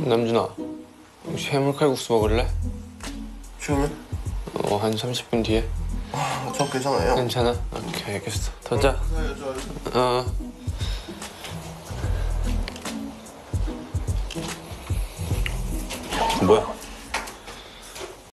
남준아, 혹시 해물칼국수 먹을래? 지금은? 한 30분 뒤에. 저 괜찮아요. 괜찮아? 오케이, 알겠어. 더 짜. 뭐야?